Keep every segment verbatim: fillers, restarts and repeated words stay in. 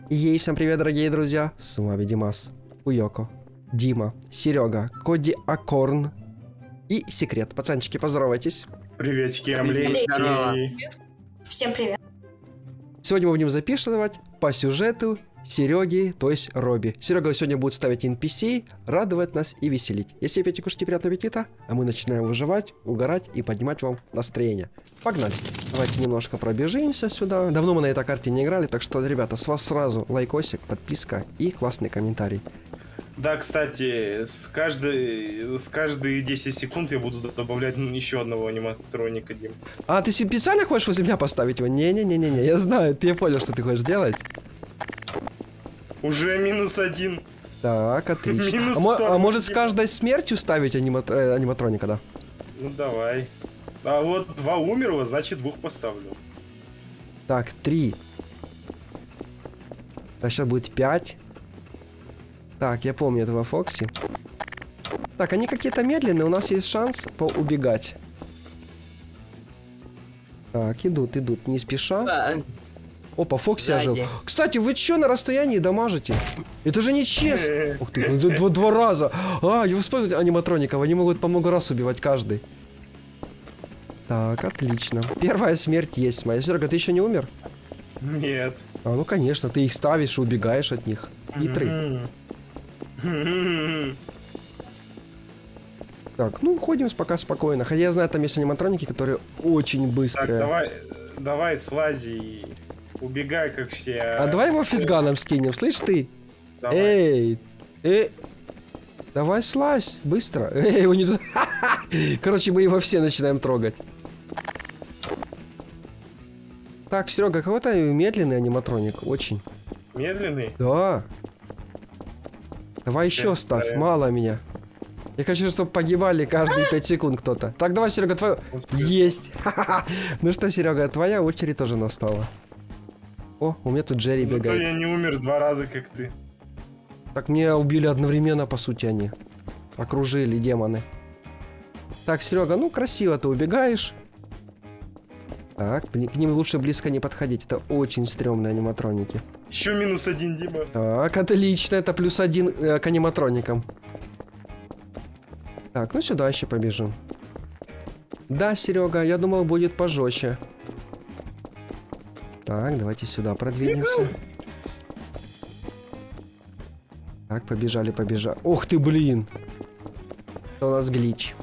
Ей, всем привет, дорогие друзья! С вами Димас, Уёко, Дима, Серега, Коди Акорн и Секрет. Пацанчики, поздоровайтесь. Приветики, омлетики. Всем привет. Сегодня мы будем записывать по сюжету Сереги, то есть Робби. Серега сегодня будет ставить эн пи си, радовать нас и веселить. Если опять кушайте, приятного аппетита, а мы начинаем выживать, угорать и поднимать вам настроение. Погнали! Давайте немножко пробежимся сюда. Давно мы на этой карте не играли, так что, ребята, с вас сразу лайкосик, подписка и классный комментарий. Да, кстати, с каждой, с каждые десять секунд я буду добавлять еще одного аниматроника, Дим. А, ты специально хочешь возле меня поставить его? Не-не-не-не, я знаю, ты я понял, что ты хочешь делать. Уже минус один. Так, отлично. Минус а, а может с каждой смертью ставить анимат, э, аниматроника, да? Ну давай. А вот два умерло, значит двух поставлю. Так, три. Так, сейчас будет пять. Так, я помню этого Фокси. Так, они какие-то медленные, у нас есть шанс поубегать. Так, идут, идут, не спеша. Опа, Фокси ожил. Кстати, вы чё на расстоянии дамажите? Это же не честно. Ух ты, два, два раза. А, я вспомнил аниматроников, они могут по много раз убивать каждый. Так, отлично. Первая смерть есть моя. Серега, ты еще не умер? Нет. А, ну конечно, ты их ставишь и убегаешь от них. Хитрый. Так, ну ходим пока спокойно. Хотя я знаю, там есть аниматроники, которые очень быстрые. Так, давай, давай слази и убегай, как все. А давай его физганом скинем, слышь ты? Давай. Эй, эй, давай слазь, быстро. Эй, его не тут. Короче, мы его все начинаем трогать. Так, Серега, какой-то медленный аниматроник, очень. Медленный? Да. Давай еще ставь, ставим. мало меня. Я хочу, чтобы погибали каждые пять секунд кто-то. Так, давай, Серега, твою... Есть! Ну что, Серега, твоя очередь тоже настала. О, у меня тут Джерри Зато бегает. я не умер два раза, как ты. Так, меня убили одновременно, по сути, они. Окружили демоны. Так, Серега, ну красиво ты убегаешь. Так, к ним лучше близко не подходить. Это очень стрёмные аниматроники. Еще минус один, Дима. Так, отлично, это плюс один э, к аниматроникам. Так, ну сюда еще побежим. Да, Серега, я думал, будет пожестче. Так, давайте сюда продвинемся. Так, побежали, побежали. Ух ты, блин! Это у нас глич.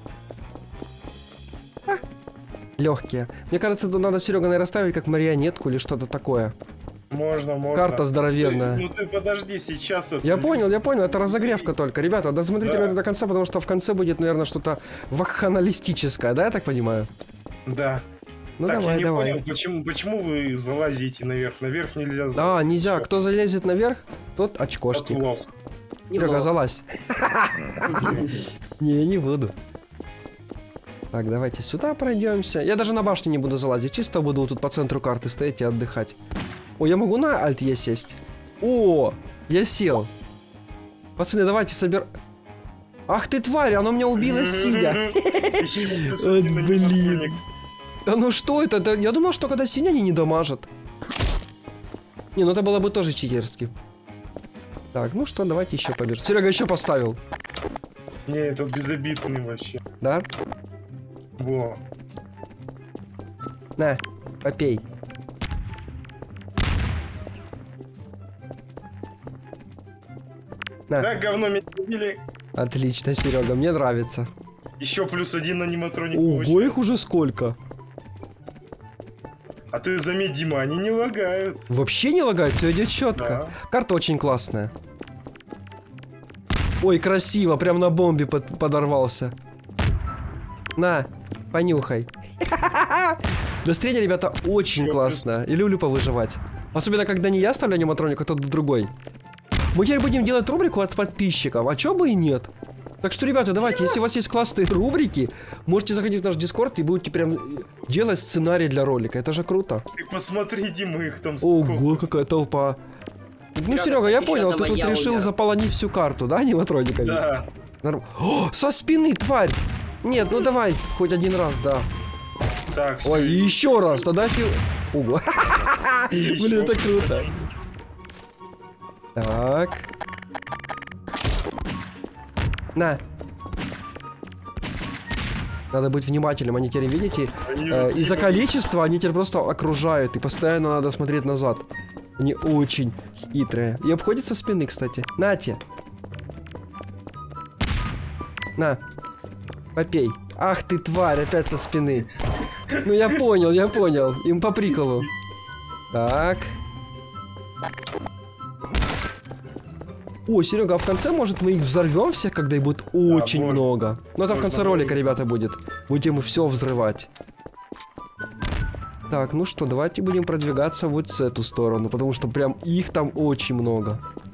А, легкие. Мне кажется, тут надо, Серега, наверное, ставить как марионетку или что-то такое. Можно, можно. Карта здоровенная. Ты, ну ты подожди, сейчас это... Я понял, я понял, это разогревка только. Ребята, досмотрите Да. меня до конца, потому что в конце будет, наверное, что-то вакханалистическое, да, я так понимаю? Да. Ну так, давай, я не давай. понял, почему, почему вы залазите наверх? Наверх нельзя залазить. Да, нельзя. Всё. Кто залезет наверх, тот Вот очкошник. лох. Серега, залазь. Не, я не буду. Так, давайте сюда пройдемся. Я даже на башню не буду залазить. Чисто буду тут по центру карты стоять и отдыхать. О, я могу на Alt-E сесть? О, я сел. Пацаны, давайте собер... Ах ты тварь, оно меня убило сидя. Еще плюс Вот один блин. аниматроник. Да ну что это? Да я думал, что когда сидя, они не дамажат. Не, ну это было бы тоже читерски. Так, ну что, давайте еще побежим. Серега еще поставил. Не, этот безобидный вообще. Да? Во. На, попей. На. Так, говно меня убили. Отлично, Серега, мне нравится. Еще плюс один аниматроник. Ого, очень. их уже сколько? А ты заметь, Дима, они не лагают. Вообще не лагает, все идет четко. Да. Карта очень классная. Ой, красиво, прям на бомбе под подорвался. На, понюхай. Настроение, ребята, очень Чё, классно. Я люблю повыживать. Особенно, когда не я ставлю аниматроник, а тот другой. Мы теперь будем делать рубрику от подписчиков, а чё бы и нет. Так что, ребята, давайте, если у вас есть классные рубрики, можете заходить в наш Дискорд и будете прям делать сценарий для ролика. Это же круто. Ты посмотри, Дима, их там столько. Ого, какая толпа. Ну, Серега, я понял, ты тут решил заполонить всю карту, да, аниматрониками? Да. Норм... О, со спины, тварь! Нет, ну давай, хоть один раз, да. Так, всё. Ой, и еще раз, тогда фи... Ого. Блин, это круто. Так. На. Надо быть внимательным, они теперь, видите, э, из-за количества они теперь просто окружают, и постоянно надо смотреть назад. Они очень хитрые. И обходят со спины, кстати. Нате. На. Попей. Ах ты, тварь, опять со спины. Ну я понял, я понял. Им по приколу. Так. О, Серега, а в конце, может, мы их взорвем всех, когда их будет очень можно. много. Но это в конце Можно, ролика, можно. ребята, будет. Будем все взрывать. Так, ну что, давайте будем продвигаться вот с эту сторону, потому что прям их там очень много.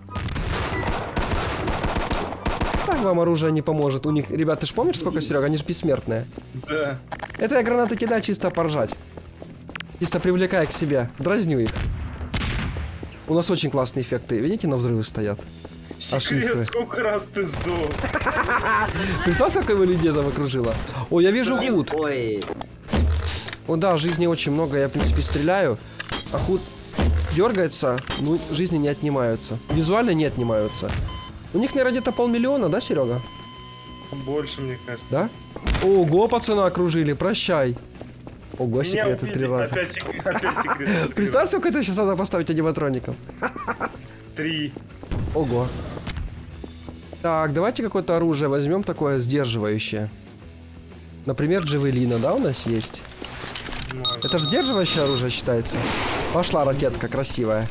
Так вам оружие не поможет. У них, ребята, ты ж помнишь, сколько, Серега? Они же бессмертные. Да. Это я гранаты кидаю чисто поржать. Чисто привлекая к себе. Дразню их. У нас очень классные эффекты. Видите, на взрывы стоят. Секрет, сколько раз ты сдох? Представь, сколько его людей там окружило. О, я вижу худ. Ой. О, да, жизни очень много. Я, в принципе, стреляю. А худ дергается, ну, жизни не отнимаются. Визуально не отнимаются. У них, наверное, где-то полмиллиона, да, Серега? Больше, мне кажется. Да? Ого, пацана окружили, прощай. Ого, Меня секреты убили. три раза. Опять, сек... Опять секреты. Представь, сколько это сейчас надо поставить аниматроников. Три. Ого. Так, давайте какое-то оружие возьмем такое сдерживающее. Например, джавелина, да, у нас есть? Может. Это же сдерживающее оружие считается. Пошла ракетка красивая.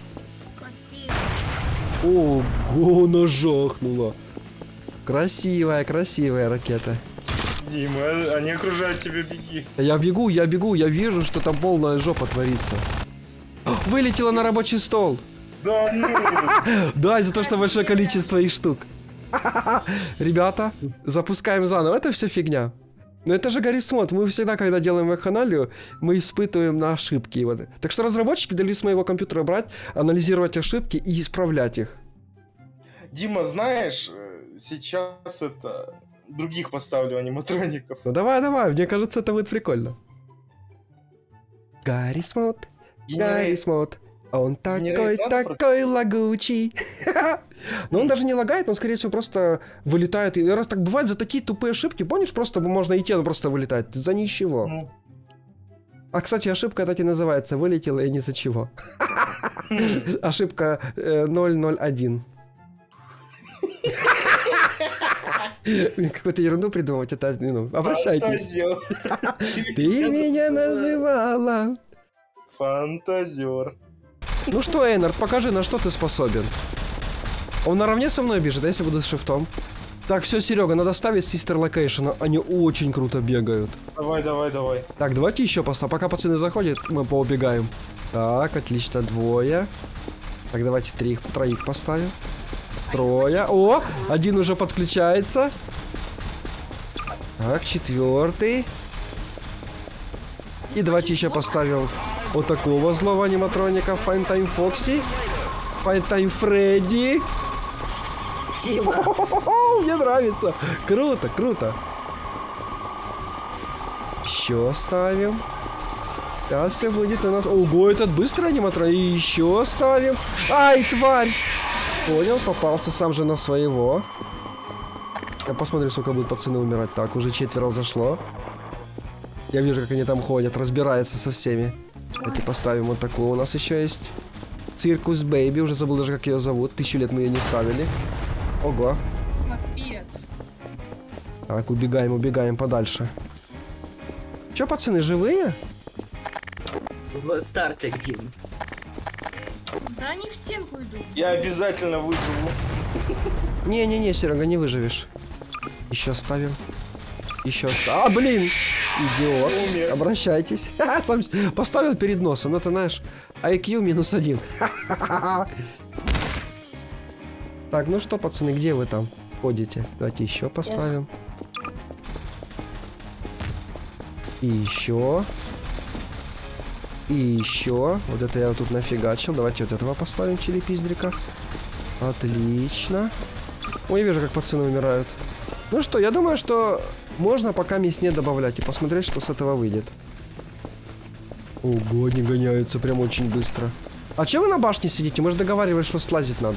Ого, нажахнула. Красивая, красивая ракета. Дима, они окружают тебя, беги. Я бегу, я бегу, я вижу, что там полная жопа творится. Вылетела на рабочий стол. Да ну! Да, из-за того, что большое количество их штук. Ребята, запускаем заново. Это все фигня. Но это же Гаррисмод. Мы всегда, когда делаем вакханалию, мы испытываем на ошибки. Вот. Так что разработчики дали с моего компьютера брать, анализировать ошибки и исправлять их. Дима, знаешь, сейчас это... Других поставлю аниматроников. Ну давай, давай, мне кажется, это будет прикольно. Гаррисмод, Гаррисмод. Он такой, такой лагучий. Но он даже не лагает, он, скорее всего, просто вылетает. И раз так бывает, за такие тупые ошибки, помнишь, просто можно идти, он просто вылетает. За ничего. Ну. А, кстати, ошибка так и называется. Вылетела и ни за чего. Ошибка ноль ноль один. Какую-то ерунду придумать, это, ну, обращайтесь. Ты меня называла. Фантазер. Ну что, Эйнар, покажи, на что ты способен. Он наравне со мной бежит, а если буду с шифтом? Так, все, Серега, надо ставить Sister Location. Они очень круто бегают. Давай, давай, давай. Так, давайте еще поставим. Пока пацаны заходят, мы поубегаем. Так, отлично, двое. Так, давайте три, троих поставим. Трое. О, один уже подключается. Так, четвертый. И давайте еще поставим вот такого злого аниматроника. Fine Time Foxy. Fine Time Freddy. Дима. Мне нравится. Круто, круто. Еще ставим. Сейчас все будет у нас... Ого, этот быстрый аниматроник. И еще ставим. Ай, тварь. Понял, попался сам же на своего. Я посмотрю, сколько будут пацаны умирать. Так, уже четверо зашло. Я вижу, как они там ходят, разбираются со всеми. Давайте поставим вот такую. У нас еще есть Циркус Бэйби. Уже забыл даже, как ее зовут. Тысячу лет мы ее не ставили. Ого. Капец. Так, убегаем, убегаем подальше. Че, пацаны, живые? Стартик, Дим. Да они в стенку идут. Я обязательно выживу. Не-не-не, Серега, не выживешь. Еще ставим. Еще ставим. А, блин! Идиот. Умер. Обращайтесь. Сам поставил перед носом. Ну, ты знаешь, ай кью минус один. Так, ну что, пацаны, где вы там ходите? Давайте еще поставим. И еще. И еще. Вот это я тут нафигачил. Давайте вот этого поставим, чили-пиздрика. Отлично. Ой, я вижу, как пацаны умирают. Ну что, я думаю, что можно пока мясне добавлять и посмотреть, что с этого выйдет. Ого, они гоняются прям очень быстро. А че вы на башне сидите? Мы же договаривались, что слазить надо.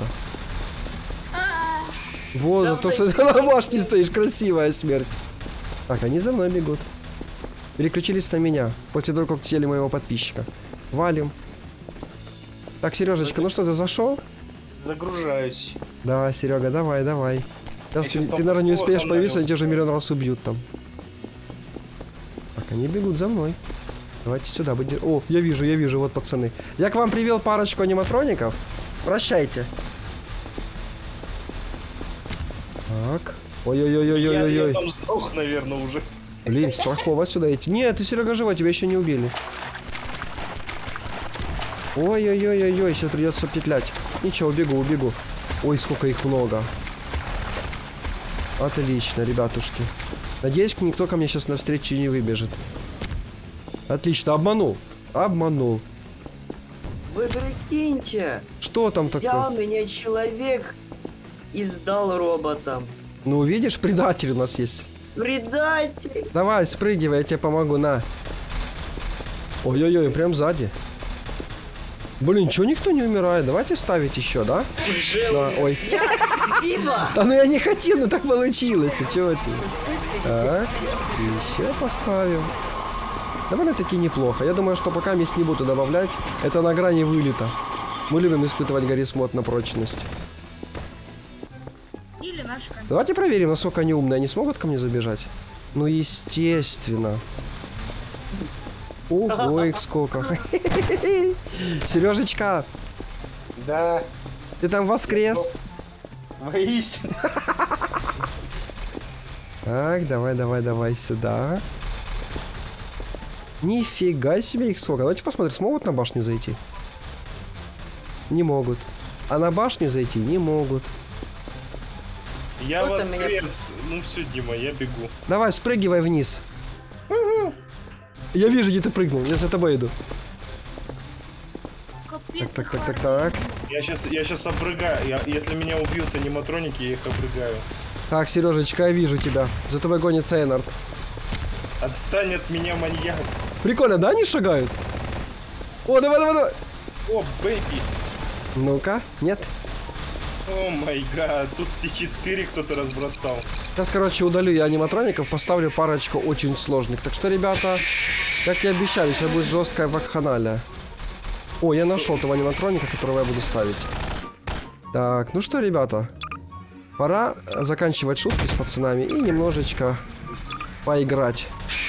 Вот, За то, что мной ты на башне стоишь, красивая смерть. Так, они за мной бегут. Переключились на меня, после того, как съели моего подписчика. Валим. Так, Сережечка, ну что, ты зашел? Загружаюсь. Да, Серега, давай, давай. Сейчас Я ты, чувствовал, ты, наверное, не вот успеешь он появиться, они навелся. тебя уже миллион раз убьют там. Так, они бегут за мной. Давайте сюда. Будем... О, я вижу, я вижу, вот пацаны. Я к вам привел парочку аниматроников. Прощайте. Так. Я, Ой-ой-ой-ой-ой-ой. я там сдох, наверное, уже. Блин, страхово сюда идти. Нет, ты, Серега, живой, тебя еще не убили. Ой-ой-ой-ой-ой, сейчас придется петлять. Ничего, убегу, убегу. Ой, сколько их много. Отлично, ребятушки. Надеюсь, никто ко мне сейчас навстречу не выбежит. Отлично, обманул. Обманул. Вы прикиньте, Что там взял такое? меня человек и сдал роботам. Ну, видишь, предатель у нас есть. Предатель! Давай, спрыгивай, я тебе помогу, на. Ой-ой-ой, прям сзади. Блин, чего никто не умирает? Давайте ставить еще, да? Уже Да, умер. ой. Дима! Да ну я не хотел, ну так получилось. А чего ты? Так, еще поставим. Довольно-таки неплохо. Я думаю, что пока месть не буду добавлять. Это на грани вылета. Мы любим испытывать Гаррисмод на прочность. Или наш камень. Давайте проверим, насколько они умные. Они смогут ко мне забежать? Ну, естественно. Ого, их сколько. Сережечка, Да, ты там воскрес? воистину. Так, давай, давай, давай сюда. Нифига себе их сколько. Давайте посмотрим, смогут на башню зайти? Не могут. А на башню зайти не могут. Я Кто-то воскрес. Ну все, Дима, я бегу. Давай, спрыгивай вниз. Я вижу, где ты прыгнул. Я за тобой иду. Капец, Так, так, их так, так, так. Я сейчас, я сейчас обрыгаю. Я, если меня убьют аниматроники, я их обрыгаю. Так, Сережечка, я вижу тебя. За тобой гонится Эйнард. Отстань от меня, маньяк. Прикольно, да, они шагают? О, давай, давай, давай. О, бэйби. Ну-ка, нет. О май гад, тут Си четыре кто-то разбросал. Сейчас, короче, удалю я аниматроников, поставлю парочку очень сложных. Так что, ребята, как и обещали, сейчас будет жесткая вакханалия. О, я нашел того аниматроника, которого я буду ставить. Так, ну что, ребята, пора заканчивать шутки с пацанами и немножечко поиграть.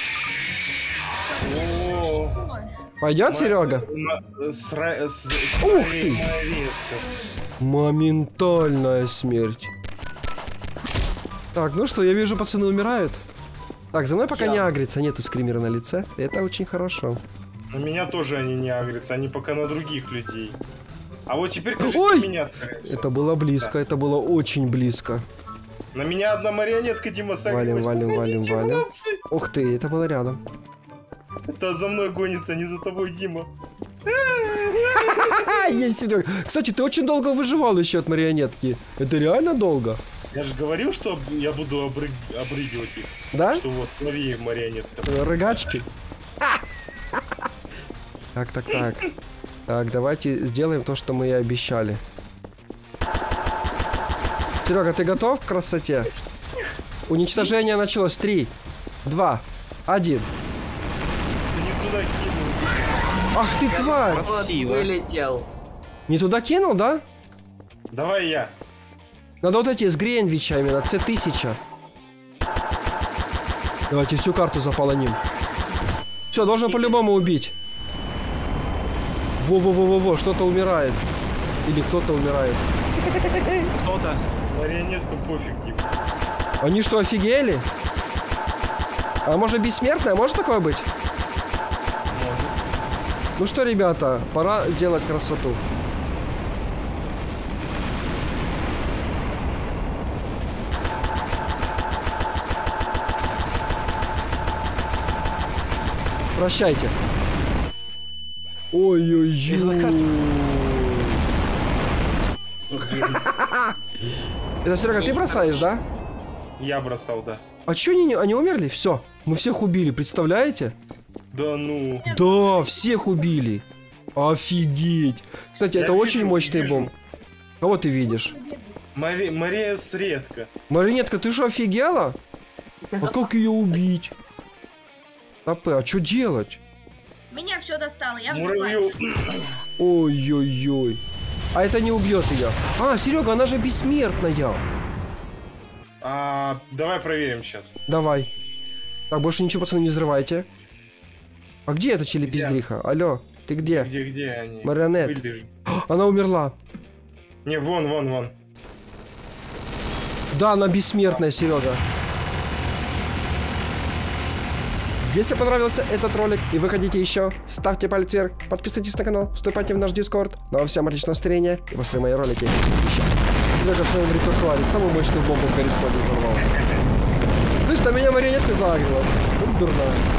О, Ой, Пойдет, Серега? на- сра- с- с- Ух ты! моя ветка. Моментальная смерть. Так, ну что, я вижу, пацаны умирают. Так, за мной пока Всё. не агрится, нету скримера на лице. Это очень хорошо. На меня тоже они не агрятся, они пока на других людей. А вот теперь, кажется, Ой! на меня, скорее всего. Это было близко, это было очень близко. На меня одна марионетка, Дима, согрелась. Валим, валим, валим, Помогите, валим. хлопцы! Ух ты, это было рядом. Это за мной гонится, не за тобой, Дима. А, есть, Серега. Кстати, ты очень долго выживал еще от марионетки. Это реально долго. Я же говорил, что я буду обрыг... обрыгивать их. Да? Что вот, лови марионетка. Рыгачки. Так, так, так. Так, давайте сделаем то, что мы и обещали. Серега, ты готов к красоте? Уничтожение началось. Три, два, один. Ты не туда кинул. Ах ты, тварь! Вот, Красиво. вылетел. Не туда кинул, да? Давай я. Надо вот эти с Гренвича именно, С тысяча. Давайте всю карту заполоним. Все, должен по-любому убить. Во-во-во-во-во, что-то умирает. Или кто-то умирает. Кто-то. Марионетку пофиг, Дима. Они что, офигели? А может бессмертная? Может такое быть? Может. Ну что, ребята, пора сделать красоту. Прощайте. Ой-ой-ой. Это, Серега, ты бросаешь, да? Я бросал, да. А чё они, не- они умерли? Все, мы всех убили, представляете? Да ну. Да, всех убили. Офигеть. Кстати, Я это вижу, очень мощный вижу. бомб. Кого ты видишь? Мари... Мария Средка. Маринетка, ты что, офигела? А как ее убить? Тапе, а что делать? Меня все достало, я Муравью. взрываюсь. Ой-ой-ой. А это не убьет ее. А, Серега, она же бессмертная. А, давай проверим сейчас. Давай. Так, больше ничего, пацаны, не взрывайте. А где эта челепиздриха? Алло, ты где? Где, где они? Марионет. Вылежи. Она умерла. Не, вон, вон, вон. Да, она бессмертная, Серега. Если понравился этот ролик и вы хотите еще, ставьте палец вверх, подписывайтесь на канал, вступайте в наш дискорд. Ну а всем отличного настроения и после мои ролики еще. Серега в своем репертуаре самую мощную бомбу в Гаррисоне взорвал. Слышь, на меня марионетка загрелась. Ну, дурная.